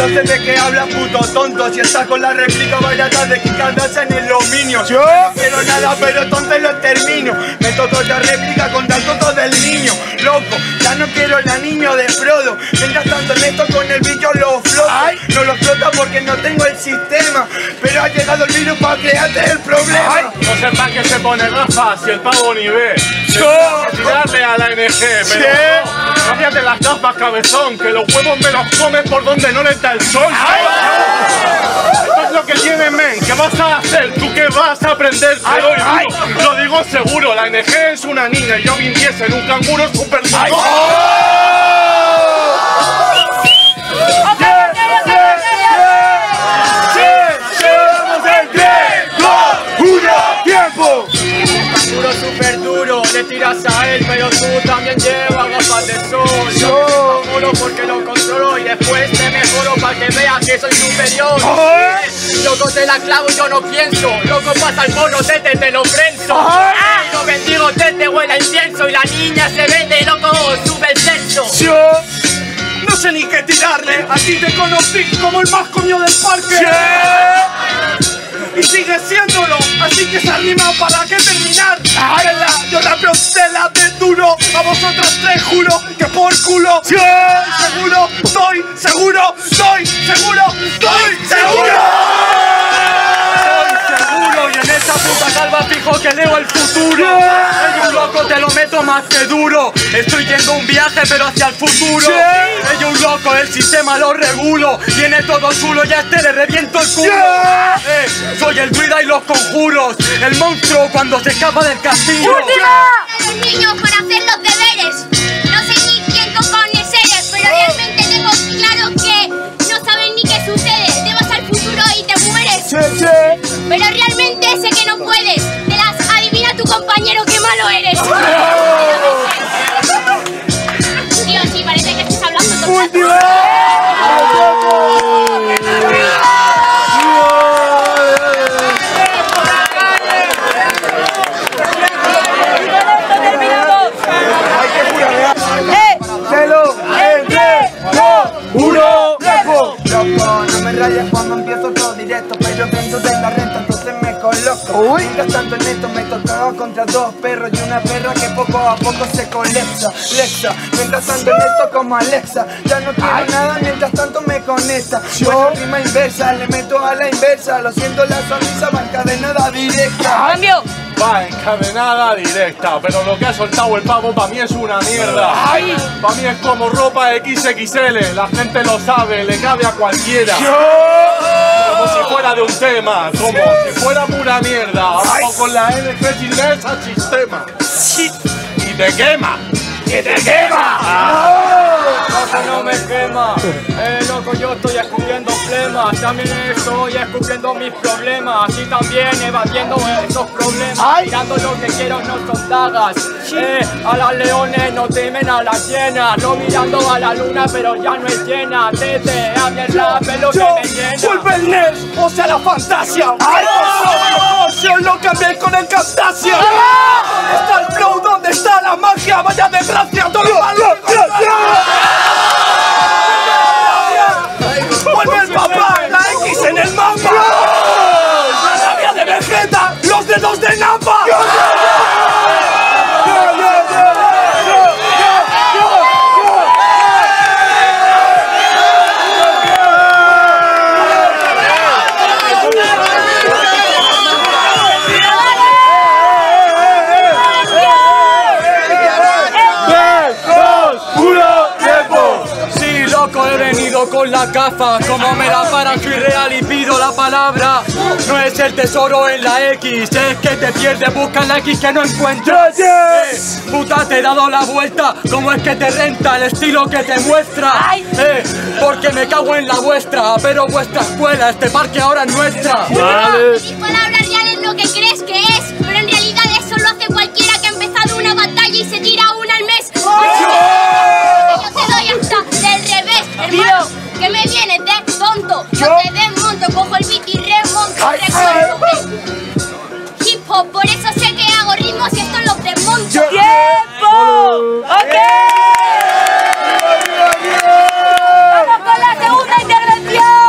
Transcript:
No sé de qué hablas, puto tonto. Si estás con la réplica, vaya tarde que andas en el dominio. Yo no quiero nada, pero entonces lo termino. Me tocó otra réplica con el toto del niño. Loco, ya no quiero la niño de Frodo. Mientras tanto en esto con el bicho lo floto. No lo flota porque no tengo el sistema, pero ha llegado el virus para crearte el problema. No sepan que se pone gafas si el pavo ni ve. Tienes que tirarle a la NG, pero no, cámbiate las gafas, cabezón, que los huevos me los comes por donde no les da el sol. Esto es lo que tiene, men. ¿Qué vas a hacer? ¿Tú qué vas a aprender? Te doy duro. Lo digo seguro, la NG es una niña y yo viniese en un canguro super duro. Súper duro, le tiras a él, pero tú también llevas gafas de sol. Yo me mejoro porque lo controlo y después te mejoro para que veas que soy superior. Loco te la clavo y yo no pienso. Loco pasa el mono, tete, te lo prenso. Lo bendigo, tete, huele a incienso. Y la niña se vende, loco, sube el sexo. Yo no sé ni qué tirarle. A ti te conocí como el más coño del parque. Y sigue siéndolo, así que se arrima para que terminar. Yo rapeo tela de duro, a vosotras tres juro que por culo. Seguro, estoy seguro, estoy seguro, estoy seguro. Estoy seguro y en esta puta calva fijo que leo el futuro. Soy un loco, te lo meto más que duro. Estoy yendo un viaje pero hacia el futuro. Soy un loco, el sistema lo regulo. Tiene todo chulo y a este le reviento el culo. Soy el druida y los conjuros. El monstruo cuando se escapa del castillo. ¡Última! Los niños para hacer los deberes. No sé ni quién cojones eres, pero realmente tengo claro que no saben ni qué sucede. Te vas al futuro y te mueres. Pero realmente sé que no puedes. Te las adivina tu compañero, qué malo eres. Tío, sí, parece que estás hablando todo el rato. No me rayes cuando empiezo todo directo, pero dentro de la renta entonces me coloco. Mientras tanto en esto me tocaba contra dos perros y una perra que poco a poco se colecta. Mientras tanto en esto como Alexa, ya no quiero nada, mientras tanto me conecta. Bueno, rima inversa, le meto a la inversa. Lo siento, la sonrisa va encadenada directa. ¡Cambio! Va encadenada directa, pero lo que ha soltado el pavo para mí es una mierda. Para mí es como ropa XXL, la gente lo sabe, le cabe a cualquiera. Como si fuera de un tema, como si fuera pura mierda. Abajo con la NG sin ese sistema. Y te quema. ¡Que te quema! Loco, no me quema. Loco, yo estoy escupiendo flemas. También estoy escupiendo mis problemas. Y también evadiendo esos problemas. Mirando lo que quiero no son dagas. A las leones no temen a las hienas. No mirando a la luna pero ya no es llena. Tete, a mi rap es lo que me llena. Vuelve el NES, o sea la fantasía. Yo lo cambié con el Camtasia. ¿Dónde está el flow? ¿Dónde está la magia? Vaya desgracia, todo lo malo. Vuelve el papá, la X en el mapa. La rabia de Vegeta, los dedos de Nappa. He venido con la gafa, como me la paran soy real y pido la palabra. No es el tesoro en la X, es que te pierdes, busca la X que no encuentras. Puta, te he dado la vuelta, como es que te renta el estilo que te muestra. Porque me cago en la vuestra, pero vuestra escuela, este parque ahora es nuestra. Decir palabras reales lo que crees que es, pero en realidad eso lo hace cualquiera que ha empezado una batalla y se tira una al mes. Yo te doy hasta del revés, hermano, que me vienes de tonto. Yo te